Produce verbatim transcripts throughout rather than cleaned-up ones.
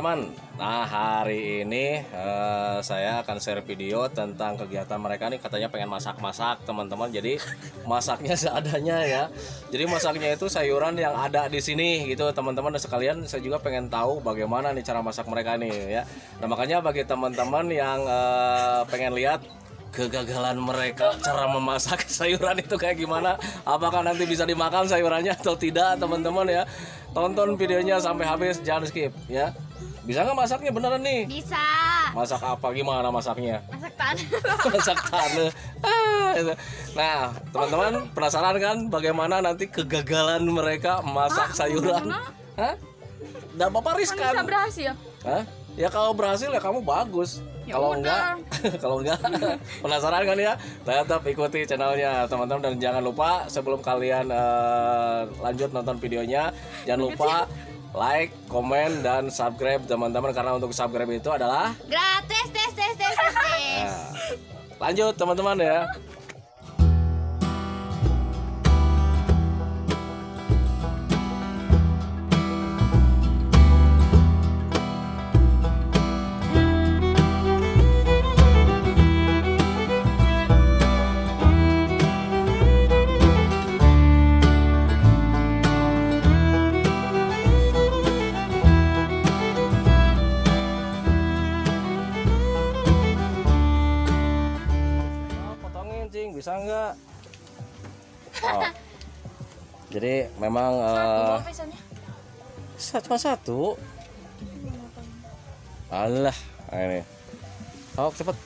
teman-teman. Nah hari ini uh, saya akan share video tentang kegiatan mereka nih. Katanya pengen masak-masak teman-teman. Jadi masaknya seadanya ya. Jadi masaknya itu sayuran yang ada di sini gitu teman-teman. Dan sekalian saya juga pengen tahu bagaimana nih cara masak mereka nih ya. Nah makanya bagi teman-teman yang uh, pengen lihat kegagalan mereka cara memasak sayuran itu kayak gimana, apakah nanti bisa dimakan sayurannya atau tidak teman-teman ya, tonton videonya sampai habis, jangan skip ya. Bisa nggak masaknya beneran nih? Bisa. Masak apa, gimana masaknya? Masak tanah. Masak tanah. Nah teman-teman penasaran kan bagaimana nanti kegagalan mereka masak ah, sayuran? Hah? Nggak apa-apa riskan. Bisa berhasil? Hah? Ya kalau berhasil ya kamu bagus. Ya kalau udah. enggak, kalau enggak penasaran kan ya? Tetap ikuti channelnya teman-teman, dan jangan lupa sebelum kalian uh, lanjut nonton videonya, jangan lupa like, komen, dan subscribe teman-teman, karena untuk subscribe itu adalah gratis. Tes tes tes tes tes. Nah, lanjut teman-teman ya. Bisa enggak? Oh. Jadi memang uh, satu cuma satu. Alah, ini. Oh, cepet.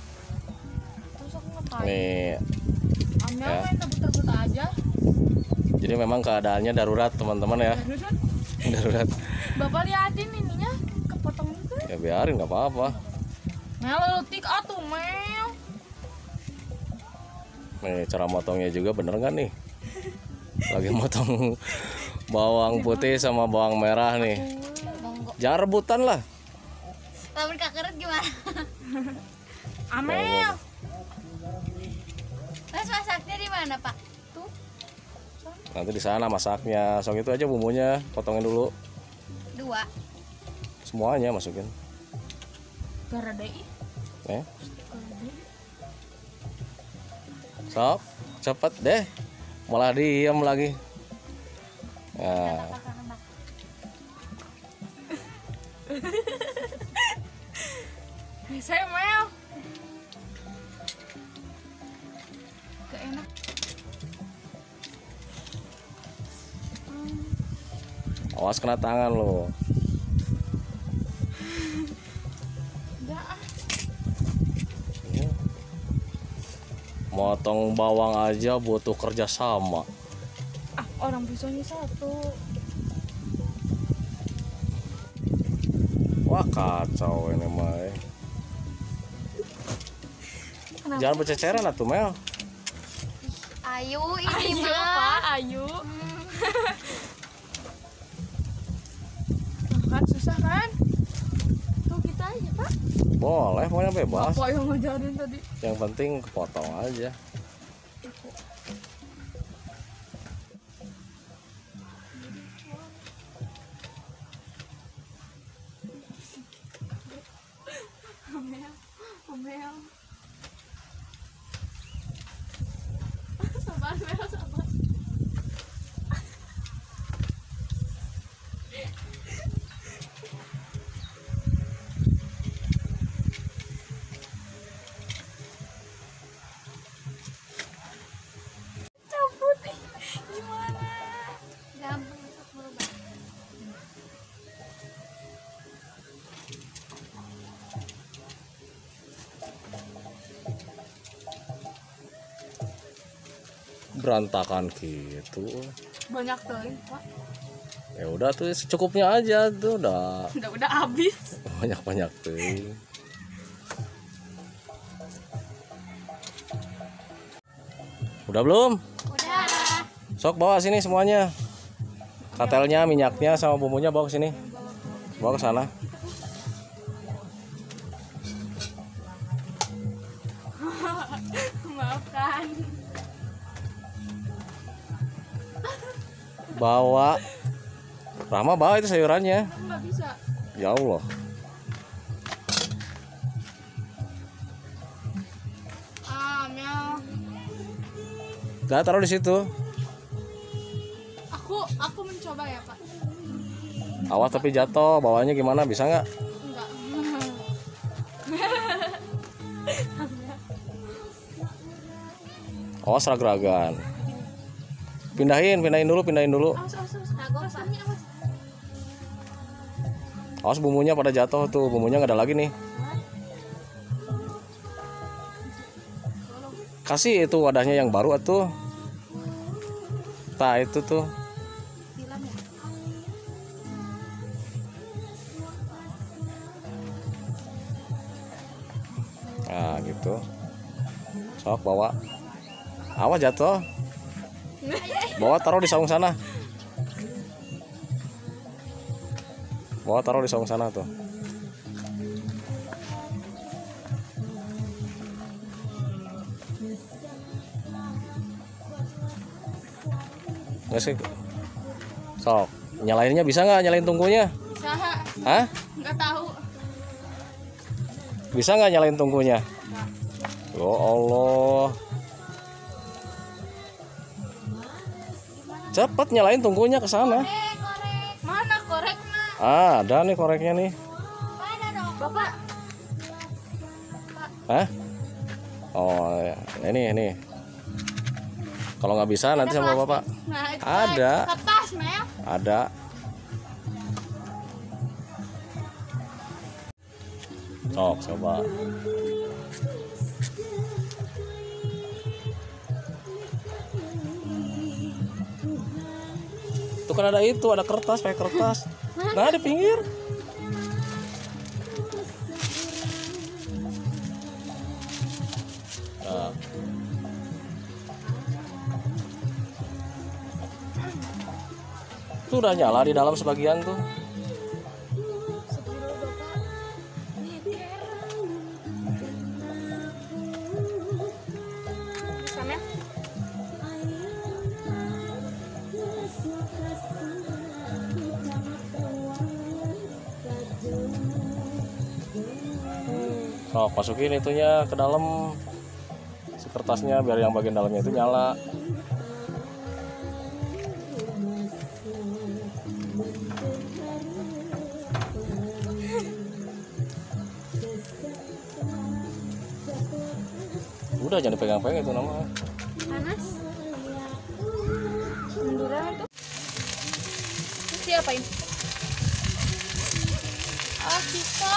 Nih. Ya. Aja. Jadi memang keadaannya darurat teman-teman ya. Darurat. Bapak liatin ininya kepotong itu. Ya biarin, nggak apa-apa. Mel letik atuh Mel. Nih cara motongnya juga bener nggak nih? Lagi motong bawang putih sama bawang merah nih. Jangan rebutan lah. Lamun kakeret gimana? Amel. Terus masaknya di mana Pak? Tuh. Nanti di sana masaknya. Sok itu aja bumbunya, potongin dulu. Dua. Semuanya masukin. Garadai. Eh. Sok, cepet deh, malah diem lagi. Nah. Saya Mel. Gak enak. Awas kena tangan lo. Motong bawang aja butuh kerja sama. Ah, orang pisaunya satu. Wah kacau ini mah. Jangan berceceran atuh Mel. Ayu ini mah. Pak, ayu. Kan susah kan? Tuh kita aja Pak. Boleh, pokoknya bebas. Bapak yang ngajarin tadi. Yang penting kepotong aja. Omel, Omel. Sabar, Mel, sabar. Berantakan gitu. Banyak tuh Pak. Ya udah tuh secukupnya aja tuh udah. Udah udah habis. Banyak-banyak tuh. Udah belum? Udah. Sok bawa sini semuanya. Katelnya, minyaknya sama bumbunya bawa ke sini. Bawa ke sana. Maafkan. Bawa Rahma bawa itu sayurannya. Nggak bisa. Ya Allah. Amel. Dah taruh di situ. Aku aku mencoba ya Pak. Awas tapi jatuh, bawahnya gimana? Bisa nggak? Enggak. Awas rag-ragan. Pindahin, pindahin dulu, pindahin dulu. Awas awas awas. Awas kami awas. Awas bumbunya pada jatuh tuh, bumbunya nggak ada lagi nih. Kasih itu wadahnya yang baru atuh. Tah itu tuh. Silam ya. Nah gitu. Sok bawa. Awas jatuh. Bawa taruh di saung sana. Bawa taruh di saung sana tuh. Nggak sih. Sok, nyalainnya bisa nggak nyalain tungkunya? Saha? Hah? Enggak tahu. Bisa nggak nyalain tungkunya? Ya Allah. Cepet nyalain tungkunya ke sana. Korek. Mana koreknya? Ah, ada nih koreknya nih. Mana dong? Bapak. Hah? Oh, ya. Ini ini. Kalau nggak bisa nanti sama bapak. Nah, itu Ada. kertas, Mel. Ada. Sok, coba. Tuh kan ada itu, ada kertas, pakai kertas. Nah, di pinggir. Nah. Tuh udah nyala di dalam sebagian tuh. Bisa, Mel? Sok, masukin itunya ke dalam si kertasnya biar yang bagian dalamnya itu nyala. Udah jangan dipegang-pegang itu nama. Panas. Munduran itu. Siapain? Ah, kita.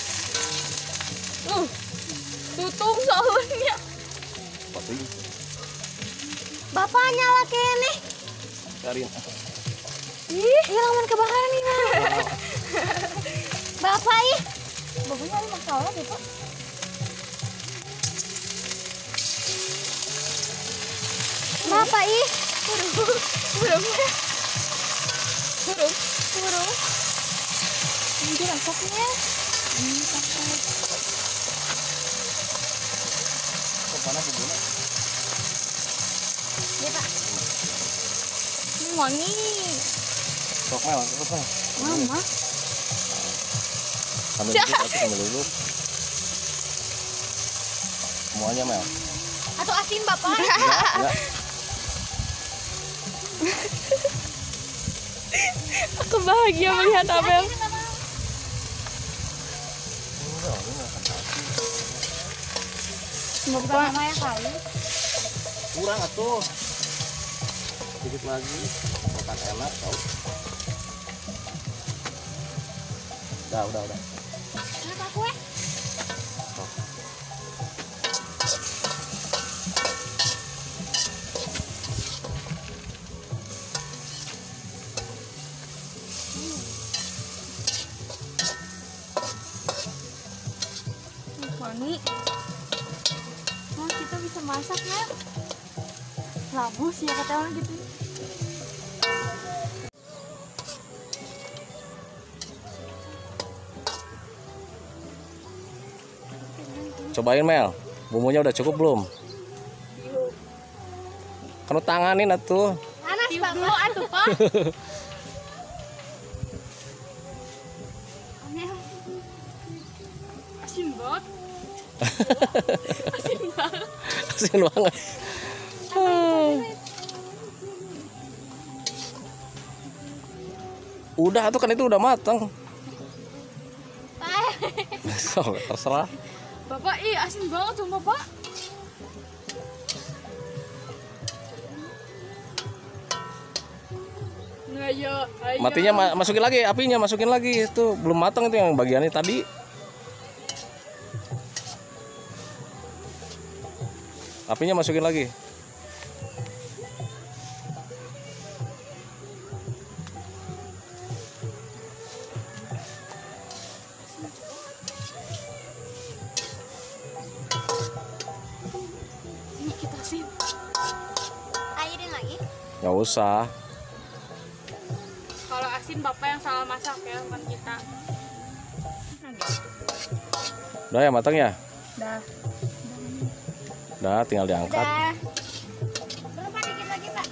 Uh, tutung soalnya. Pasti Bapak nyala kene. cariin. Ih, lamun kebakaran nih. Bapak ih. Bapaknya ada masalah deh, Pak. Bapak ih. Burung. Burung. Burung. Burung. Ini rasanya. Ini pakai. Kok panas bumbunya? Ya, Pak. Ini wangi. Sok Mel, cepet Mel. Mama. Sambil duduk, aku sambil duduk. Semuanya Mel. Atau asin, Bapak? Enggak. Aku bahagia melihat Abel. Bapak Maya kali. Kurang atuh. Sedikit lagi, makan enak tau. Udah, udah, udah. Kenapa kue? Wangi. Nah, kita bisa masak, Mel. Labus ya kata orang gitu. Cobain Mel, bumbunya udah cukup belum? Kan tanganin atuh. Panas dulu atuh, Pak. Asin banget. Asin banget. asin banget. Udah tuh kan itu udah matang. So, terserah. Bapak, ih asin banget tuh Bapak. Ayo, ayo. Matinya ma masukin lagi, apinya masukin lagi. Itu belum matang itu yang bagiannya tadi. Apinya masukin lagi. Ini kita asin. Airin lagi? Nggak usah. Kalau asin Bapak yang salah masak ya, bukan kita. Udah ya matang ya? Dah. Udah tinggal diangkat. Dah. Berapa dikit lagi Pak?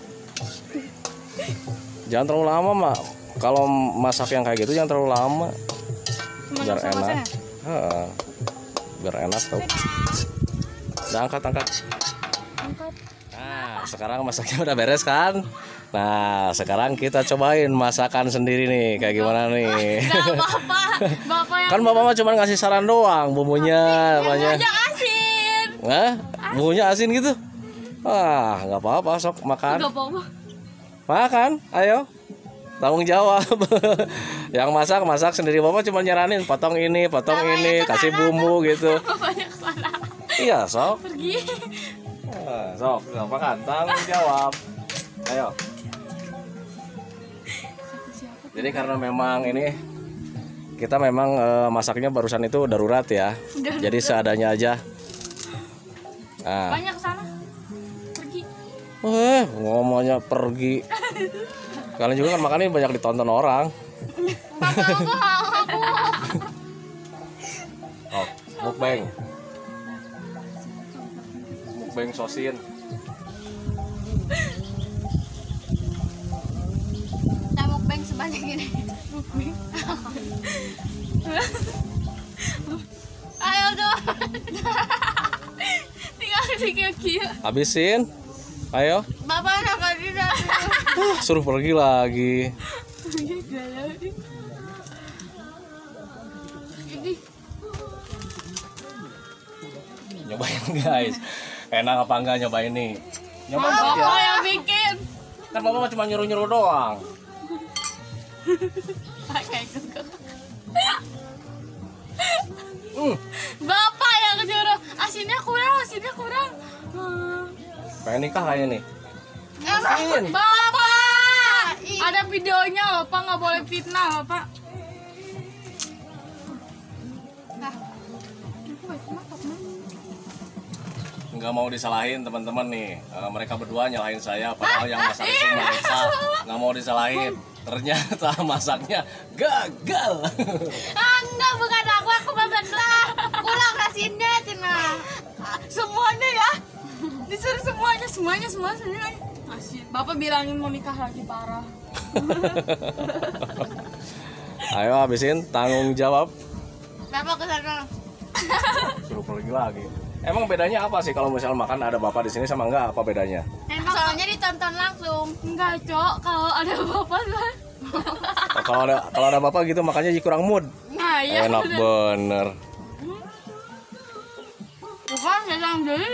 Jangan terlalu lama, Mak. Kalau masak yang kayak gitu jangan terlalu lama. Biar enak. Heeh. Biar enak tuh. Udah angkat, angkat. Angkat. Nah, sekarang masaknya udah beres kan? Nah, sekarang kita cobain masakan sendiri nih, kayak gimana nih? Gak apa-apa. Bapak yang Kan Bapak mah cuma ngasih saran doang, bumbunya, apanya? aja asin. Hah? Bumbunya asin gitu? Wah, nggak apa-apa, sok makan. Gak apa-apa. Makan, ayo. Tanggung jawab. Yang masak masak sendiri, Bapak cuma nyaranin potong ini, potong ini, kasih bumbu gitu. Banyak salah. Iya, sok. Pergi. Ah, sok, nggak makan, tanggung jawab. Ayo. Jadi karena memang ini kita memang eh, masaknya barusan itu darurat ya. Jadi seadanya aja. Nah, Banyak sana. Pergi. eh ngomongnya pergi. Kalian juga kan makan ini banyak ditonton orang. Oh, mukbang. Mukbang sosin. Kita mukbang sebanyak ini. Mukbang. Ayo dong. Tinggal dikit-dikit. Habisin. Ayo. Bapak nak kasih Uh, suruh pergi lagi. Ini Nyobain guys. Enak apa enggak nyobain nih? Nyobain ya. Bapak yang bikin. Kan Bapak mah cuma nyuruh-nyuruh doang. Kayak gitu. Hmm, Bapak yang nyuruh. Asinnya kurang, asinnya kurang. Hmm. pengen nikah kayaknya nih. Asin. Bapak, ada videonya loh, Pak, nggak boleh fitnah loh, Pak. Nggak mau disalahin teman-teman nih. Eh, mereka berdua nyalahin saya, padahal yang masak itu mereka. Nggak mau disalahin. Ternyata masaknya gagal. Ah, enggak, bukan aku, aku beneran. Kurang asinnya, Cina. Semuanya ya. Disuruh semuanya, semuanya, semua, semuanya. Asin. Bapak bilangin mau nikah lagi parah. Ayo habisin, tanggung jawab. Bapak ke sana. Suruh pergi lagi. Emang bedanya apa sih kalau misal makan ada bapak di sini sama enggak, apa bedanya? Emang soalnya ditonton langsung. Enggak, Cok. Kalau ada bapak kan. Oh, kalau ada kalau ada bapak gitu makanya jadi kurang mood. Nah, iya. Enak bener. Bukan, jangan jadi.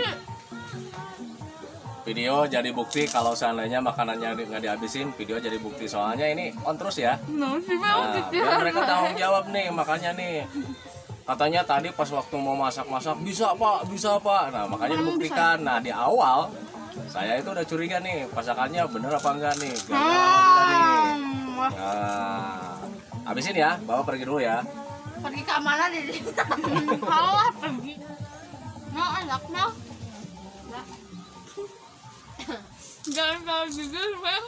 Video jadi bukti kalau seandainya makanannya di- nggak dihabisin, video jadi bukti. Soalnya ini on terus ya. Nah, sih Nah, biar mereka tanggung jawab nih, makanya nih. Katanya tadi pas waktu mau masak-masak, bisa pak, bisa pak. Nah makanya dibuktikan. Nah di awal, saya itu udah curiga nih, masakannya bener apa enggak nih. Gagal enggak nih. Nah, habisin ya, bapak pergi dulu ya. Pergi ke mana di sini? Kalah pergi. Mau anak mau. Jangan kalau jujur, Bang.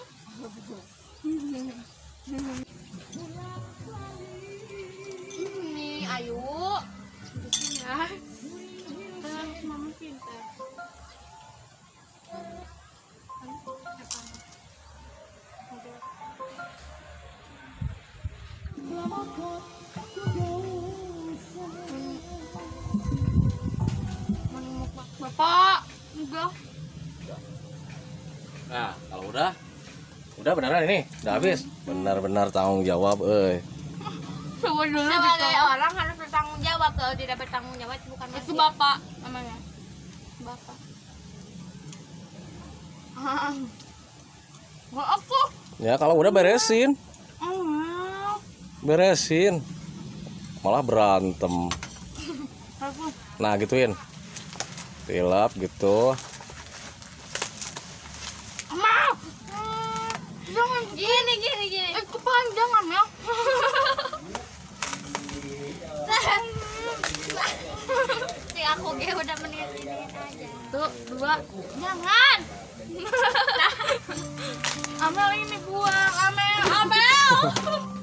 Ini ayu. Ya. Mama pintar. Bapak, enggak Nah, kalau udah, udah beneran ini, udah habis. Benar-benar tanggung jawab, eh. Coba dulu Sebagai ditolak. orang harus bertanggung jawab. Kalau tidak bertanggung jawab bukan Itu manusia. bapak namanya. Bapak. Nggak aku. Ya kalau udah beresin, Oh, beresin. Malah berantem. aku. Nah, gituin. Tilap gitu. Mau. Jangan. Gini gini gini. Eh, kepanjangan ya. Si aku ge udah meniat ini aja. Tuh, dua. Jangan. Amel ini buang, Amel, Amel.